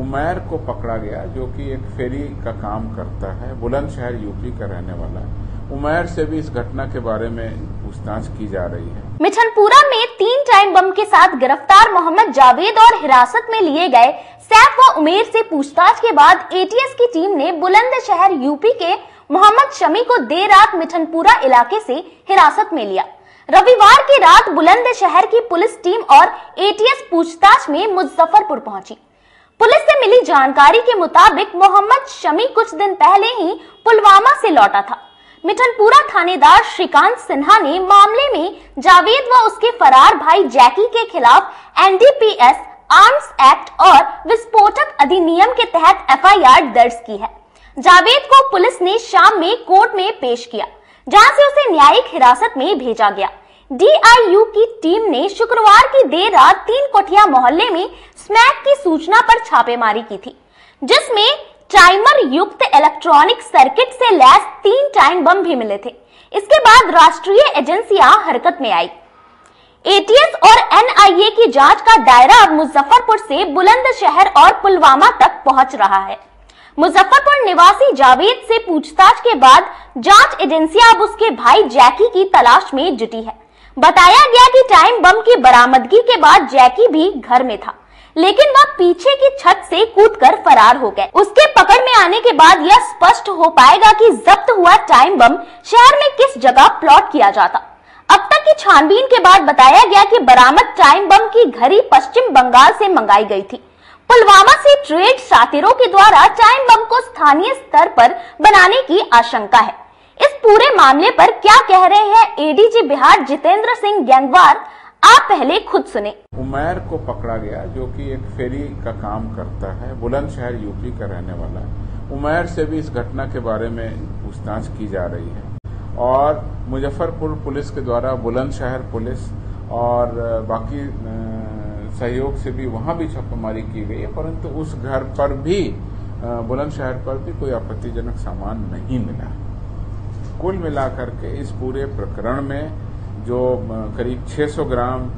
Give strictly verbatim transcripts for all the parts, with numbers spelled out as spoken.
उमैर को पकड़ा गया, जो कि एक फेरी का काम करता है, बुलंदशहर यूपी का रहने वाला है। उमैर से भी इस घटना के बारे में पूछताछ की जा रही है। मिठनपुरा में तीन टाइम बम के साथ गिरफ्तार मोहम्मद जावेद और हिरासत में लिए गए सैफ व उमेर से पूछताछ के बाद एटीएस की टीम ने बुलंदशहर यूपी के मोहम्मद शमी को देर रात मिठनपुरा इलाके से हिरासत में लिया। रविवार की रात बुलंदशहर की पुलिस टीम और एटीएस पूछताछ में मुजफ्फरपुर पहुंची। पुलिस से मिली जानकारी के मुताबिक मोहम्मद शमी कुछ दिन पहले ही पुलवामा से लौटा था। मिठनपुरा थानेदार श्रीकांत सिन्हा ने मामले में जावेद व उसके फरार भाई जैकी के खिलाफ एनडीपीएस, आर्म्स एक्ट और विस्फोटक अधिनियम के तहत एफआईआर दर्ज की है। जावेद को पुलिस ने शाम में कोर्ट में पेश किया, जहां से उसे न्यायिक हिरासत में भेजा गया। डीआईयू की टीम ने शुक्रवार की देर रात तीन कोठिया मोहल्ले में स्मैक की सूचना पर छापेमारी की थी, जिसमें टाइमर युक्त इलेक्ट्रॉनिक सर्किट से लैस तीन टाइम बम भी मिले थे। इसके बाद राष्ट्रीय एजेंसियां हरकत में आई। एटीएस और एनआईए की जांच का दायरा अब मुजफ्फरपुर से बुलंदशहर और पुलवामा तक पहुंच रहा है। मुजफ्फरपुर निवासी जावेद से पूछताछ के बाद जांच एजेंसियां अब उसके भाई जैकी की तलाश में जुटी है। बताया गया कि टाइम बम की बरामदगी के बाद जैकी भी घर में था, लेकिन वह पीछे की छत से कूदकर फरार हो गए। उसके पकड़ में आने के बाद यह स्पष्ट हो पाएगा कि जब्त हुआ टाइम बम शहर में किस जगह प्लॉट किया जाता। अब तक की छानबीन के बाद बताया गया कि बरामद टाइम बम की घड़ी पश्चिम बंगाल से मंगाई गई थी। पुलवामा से ट्रेड सातिरों के द्वारा टाइम बम को स्थानीय स्तर पर बनाने की आशंका है। इस पूरे मामले पर क्या कह रहे हैं एडीजी बिहार जितेंद्र सिंह गैंगवार, आप पहले खुद सुने। उमैर को पकड़ा गया, जो कि एक फेरी का काम करता है, बुलंदशहर यूपी का रहने वाला है। उमैर से भी इस घटना के बारे में पूछताछ की जा रही है और मुजफ्फरपुर पुलिस के द्वारा बुलंदशहर पुलिस और बाकी सहयोग से भी वहां भी छापेमारी की गई है, परंतु उस घर पर भी, बुलंदशहर पर भी कोई आपत्तिजनक सामान नहीं मिला। कुल मिलाकर के इस पूरे प्रकरण में जो करीब छह सौ ग्राम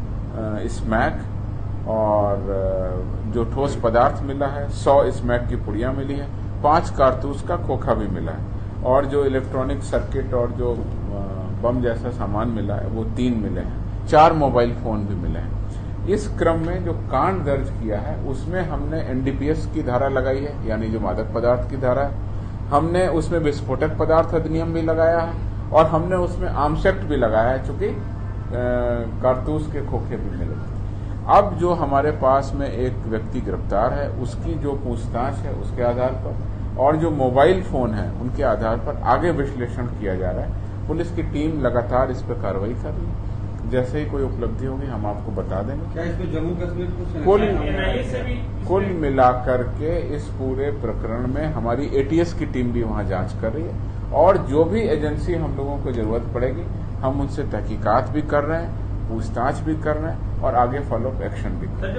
स्मैक और जो ठोस पदार्थ मिला है, सौ स्मैक की पुड़िया मिली है, पांच कारतूस का खोखा भी मिला है और जो इलेक्ट्रॉनिक सर्किट और जो बम जैसा सामान मिला है वो तीन मिले हैं। चार मोबाइल फोन भी मिले हैं। इस क्रम में जो कांड दर्ज किया है उसमें हमने एनडीपीएस की धारा लगाई है, यानी जो मादक पदार्थ की धारा है। हमने उसमें विस्फोटक पदार्थ अधिनियम भी लगाया है और हमने उसमें आर्म्स एक्ट भी लगाया है, चूंकि कारतूस के खोखे भी मिले। अब जो हमारे पास में एक व्यक्ति गिरफ्तार है, उसकी जो पूछताछ है उसके आधार पर और जो मोबाइल फोन है उनके आधार पर आगे विश्लेषण किया जा रहा है। पुलिस की टीम लगातार इस पर कार्रवाई कर रही है। जैसे ही कोई उपलब्धि होगी हम आपको बता देंगे। क्या इसमें जम्मू कश्मीर कुल कुल मिलाकर के इस पूरे प्रकरण में हमारी एटीएस की टीम भी वहां जांच कर रही है और जो भी एजेंसी हम लोगों को जरूरत पड़ेगी हम उनसे तहकीकात भी कर रहे हैं, पूछताछ भी कर रहे हैं और आगे फॉलोअप एक्शन भी कर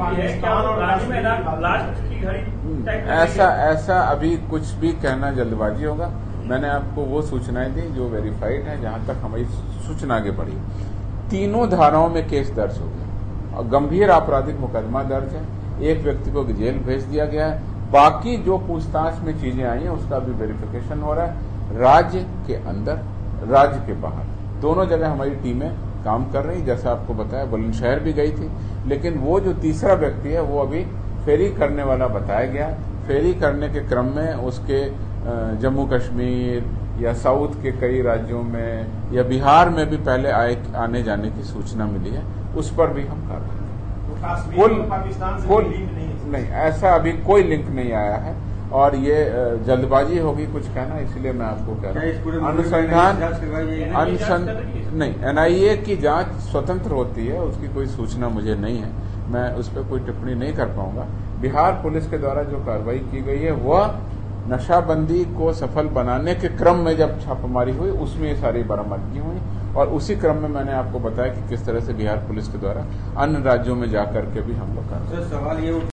रहे हैं। ऐसा ऐसा अभी कुछ भी कहना जल्दबाजी होगा। मैंने आपको वो सूचनाएं दी जो वेरीफाइड है, जहां तक हमारी सूचना आगे बढ़ी। तीनों धाराओं में केस दर्ज हो गया और गंभीर आपराधिक मुकदमा दर्ज है। एक व्यक्ति को जेल भेज दिया गया है। बाकी जो पूछताछ में चीजें आई हैं उसका भी वेरिफिकेशन हो रहा है, राज्य के अंदर, राज्य के बाहर, दोनों जगह हमारी टीमें काम कर रही। जैसा आपको बताया, बुलंदशहर भी गई थी, लेकिन वो जो तीसरा व्यक्ति है वो अभी फेरी करने वाला बताया गया। फेरी करने के क्रम में उसके जम्मू कश्मीर या साउथ के कई राज्यों में या बिहार में भी पहले आए आने जाने की सूचना मिली है, उस पर भी हम कार्रवाई करेंगे। कुल कुल नहीं, ऐसा अभी कोई लिंक नहीं आया है और ये जल्दबाजी होगी कुछ कहना, इसलिए मैं आपको कह रहा हूँ। अनुसंधान अनुसंधान नहीं, एनआईए की जांच स्वतंत्र होती है, उसकी कोई सूचना मुझे नहीं है, मैं उस पर कोई टिप्पणी नहीं कर पाऊंगा। बिहार पुलिस के द्वारा जो कार्रवाई की गई है वह नशाबंदी को सफल बनाने के क्रम में जब छापेमारी हुई उसमें ये सारी बरामदगी हुई और उसी क्रम में मैंने आपको बताया कि किस तरह से बिहार पुलिस के द्वारा अन्य राज्यों में जाकर के भी हम लोग कर रहे हैं।